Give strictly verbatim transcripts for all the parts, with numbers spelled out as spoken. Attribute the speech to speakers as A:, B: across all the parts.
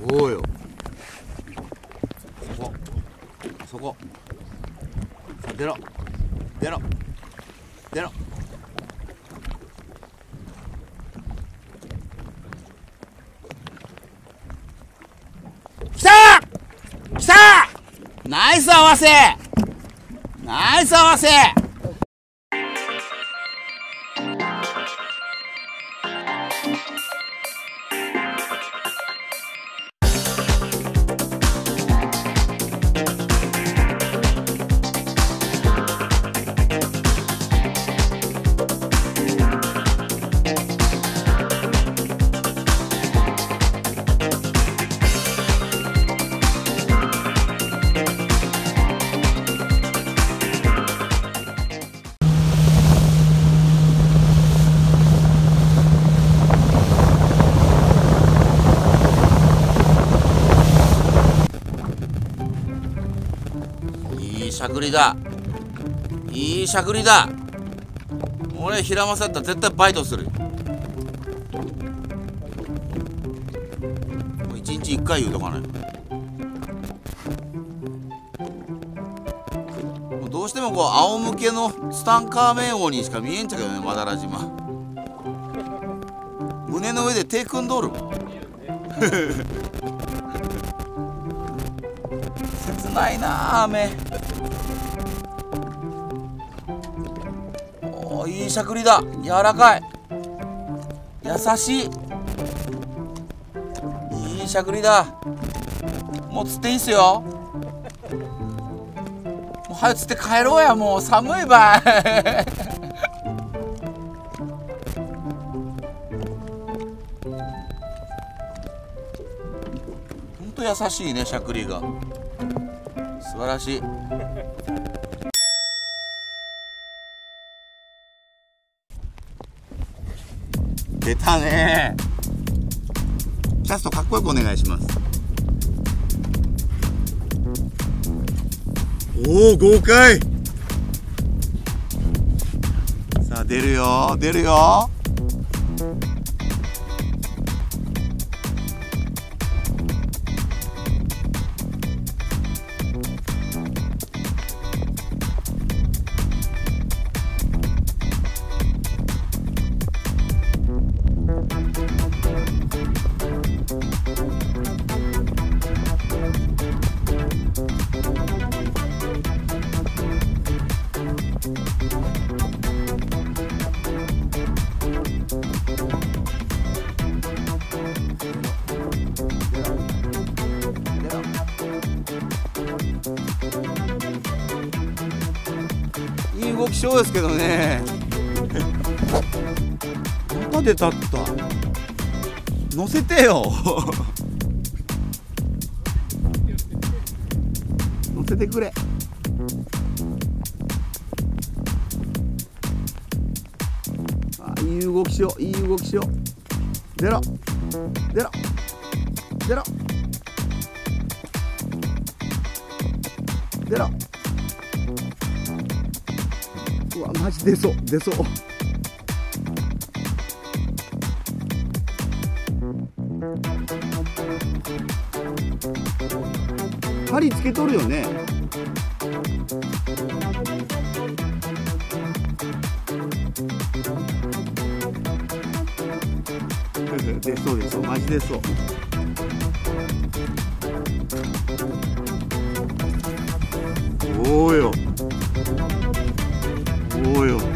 A: おおよ、そこそこ、さあ出ろ出ろ出ろ。きたーきたー、ナイス合わせ、ナイス合わせ。いいしゃくりだ、いいしゃくりだ。俺平正だったら絶対バイトする。もう一日一回言うとかない。もうどうしてもこう仰向けのツタンカーメン王にしか見えんちゃうけどね、マダラ島。胸の上で手組んどる切ないなあ、雨。おー、いいしゃくりだ、柔らかい、優しい、いいしゃくりだ。もう釣っていいっすよ。もう早く釣って帰ろうや、もう寒いばいほんと優しいね、しゃくりが。素晴らしい。出たね。キャストかっこよくお願いします。おお、豪快。さあ出るよ出るよ。いい動きしようですけどね。また出たった。乗せてよ乗せてくれ。あ、いい動きしよう、いい動きしよう。出ろ出ろ出ろ出ろ。うわ、マジ出そう出そう。針つけとるよね。出そう出そう、マジ出そう。おーよおーよ。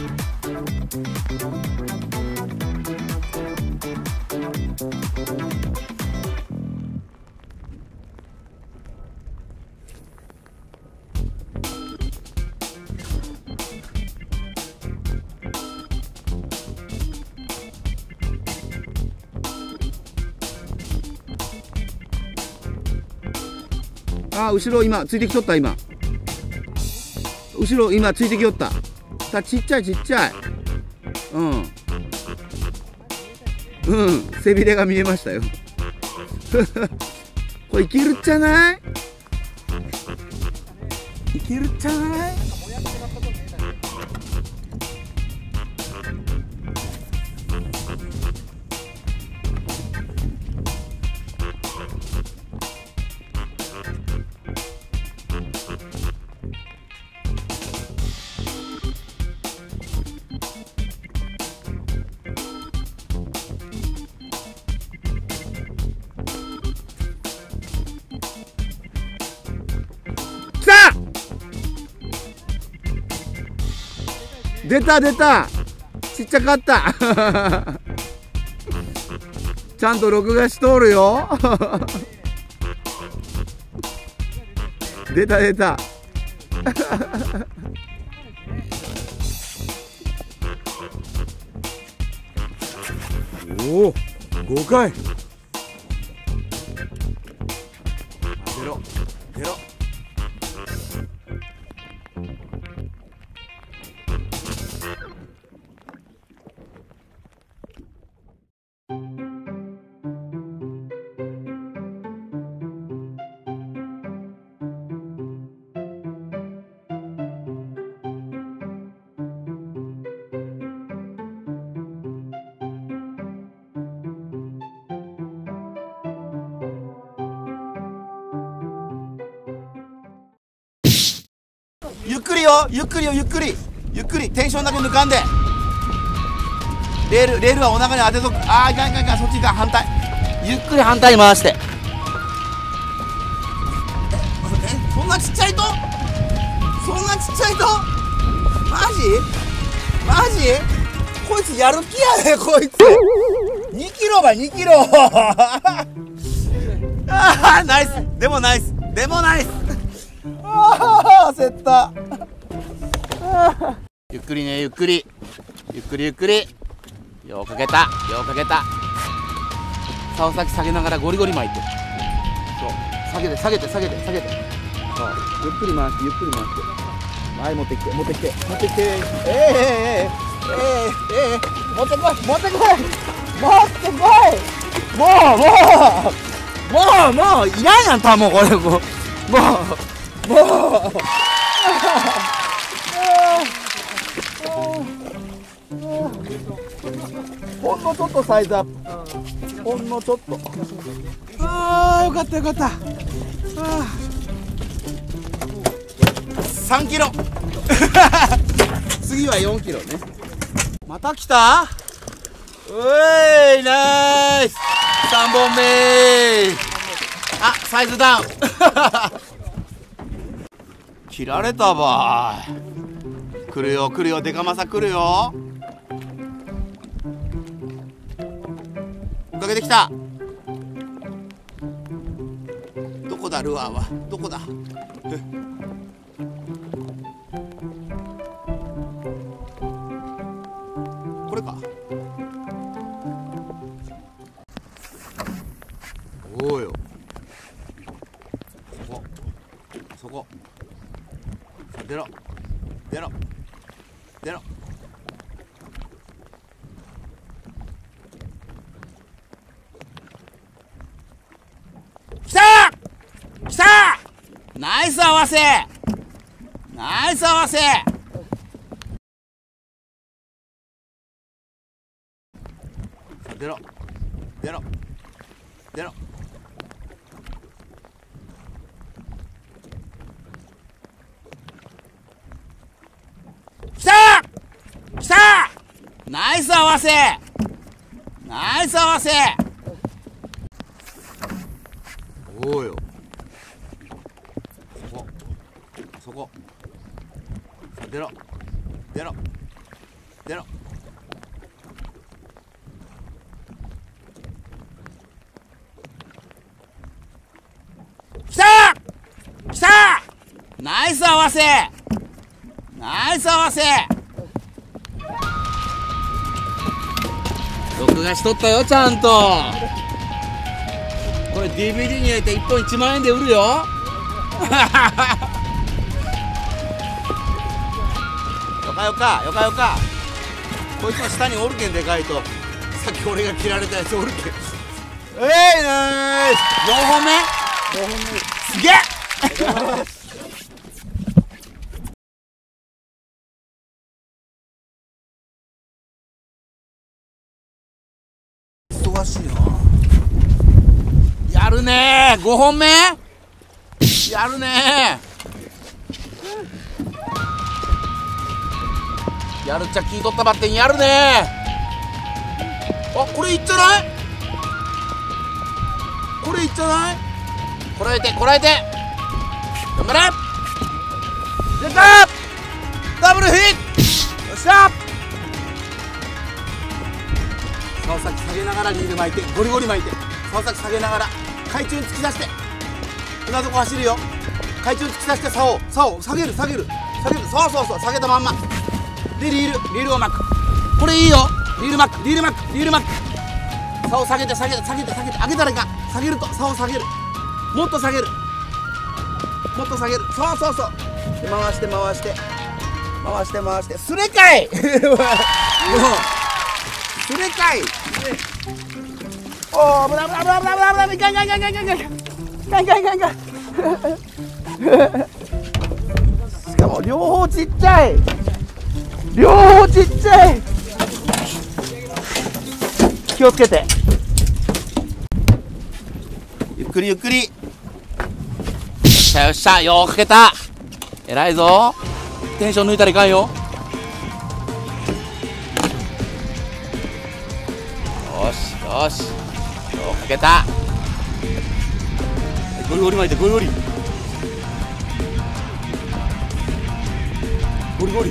A: あ、後ろ今ついてきとった。今後ろ今ついてきよった。さあ、ちっちゃいちっちゃい。うんうん背びれが見えましたよこれいけるっちゃない？いけるっちゃない？ 出た出た、ちっちゃかったちゃんと録画しとるよ出た出たおお、ごかい。出ろ出ろ。ゆっくりよ、ゆっくりよ、ゆっくりゆっくり、テンションだけ抜かんで。レールレールはお腹に当てとく。ああ、いかんいかんいかん、そっちいかん、反対。ゆっくり反対に回して。え、そんなちっちゃいとそんなちっちゃいとマジマジこいつやる気やね、こいつにキロばにキロああ、ナイス。でもナイス、でもナイスああ、焦ったゆっくりね、ゆっくりゆっくりゆっくり。ようかけた、ようかけた。竿先下げながらゴリゴリ巻いて。そう、下げて下げて下げて下げて。そう、ゆっくり回してゆっくり回して。前持ってきて持ってきて持ってきて。えええええええええ持ってこい持ってこい持ってこい。もうもうもうもういらんやん、たもうこれもうもうもうほんのちょっとサイズアップ、ほんのちょっと。ああ、よかったよかった。あさんキロ次はよんキロね。また来た。うえい、ナイス。さんぼんめ。あ、サイズダウン切られたばーい。来るよ来るよ、デカマサ来るよ。追っかけてきた。どこだルアーは、どこだこれか。おおよ、そこそこ。さあ出ろ出ろ出ろ。きたーきたー。ナイス合わせ、ナイス合わせ。出ろ出ろ出ろ。きたーきたー。ナイス合わせ、ナイス合わせ。おおよ、そこそこ。さあ出ろ出ろ出ろ。きたーきたー。ナイス合わせ、ナイス合わせ。録画しとったよ、ちゃんと。これ ディーブイディー に入れていっぽんいちまんえんで売るよよかよかよかよか。こいつの下におるけん、でかいと。さっき俺が切られたやつおるけん。えい、ナイス。よんほんめよんほんめすげえ忙しいな。やるねー、ごほんめやるねー。やるっちゃ聞いとったばってんやるねー。あ、これいっちゃない、これいっちゃない。こらえてこらえて、頑張れ。出たダブルヒット。 っしゃ。竿先下げながらリール巻いてゴリゴリ巻いて、竿先下げながら海中に突き出して、船底走るよ。海中に突き出して竿を竿を下げる下げる下げる、そうそうそう、下げたまんまでリールリールを巻く。これいいよ。リール巻くリール巻くリール巻く。竿下げて下げて下げて下げて、上げたらいかん。下げると竿下げる、もっと下げるもっと下げる、そうそうそうで、回して回して回して回して、すれかいもうすれかい。おお、危ない危ない危ない危ない危ない、いかんいかんいかんいかんいかんいかんいかんいかんいかんいかん。しかも両方ちっちゃい、両方ちっちゃい。気をつけて、ゆっくりゆっくり。よっしゃよっしゃ、ようかけた。えらいぞ。テンション抜いたらいかんよ。よしよし、ようかけた。ゴリゴリ巻いてゴリゴリゴリゴリ。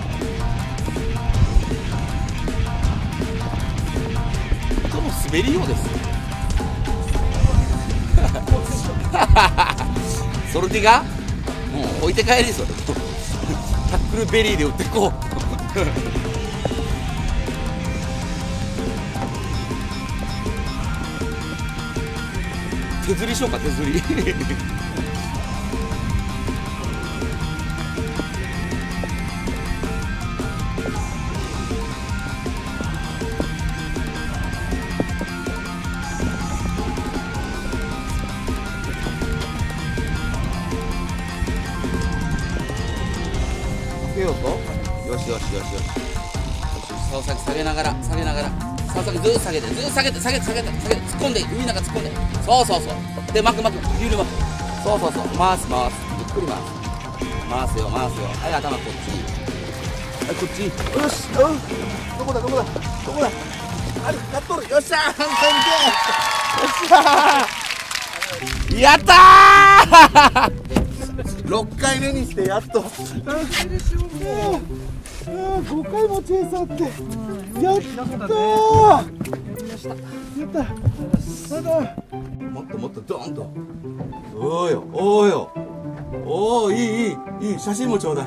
A: この滑りようです。ソルティがもう置いて帰り、それタックルベリーで打ってこう。手釣りしようか、手釣り。よしよしよしよしよし。竿先下げながら下げながら、竿先ずーっと下げてずーっと下げて下げて下げて下げて、突っ込んで海の中突っ込んで、そうそうそうで、巻く巻くリール巻く、そうそうそう、回す回す、ゆっくり回す回すよ回すよ。はい、頭こっち、はいこっち、よし、うん、どこだどこだどこだ、あれやっとる、よっしゃー、完成、よっしゃー、やったー。ろっかいめにしてやっと、ごかいもチェイサーってやったー、やったやった、もっともっとドーンと、おーよおーよおー、いいいいいい、写真もちょうだい。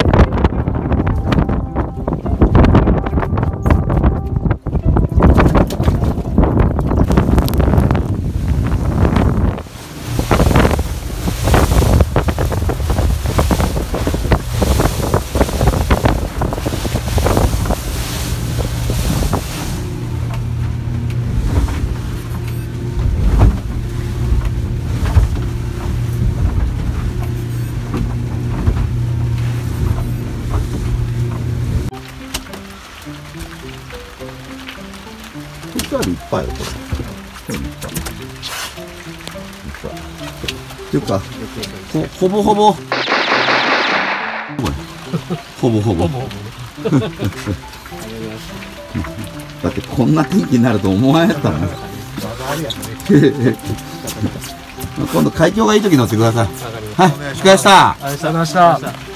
A: いっぱいよこれ。っていうか、ほほぼほぼほぼほぼだってこんな天気になると思わんやったもん。今度海峡がいい時乗ってください。はい、お疲れ様でした。
B: ありがとうございました。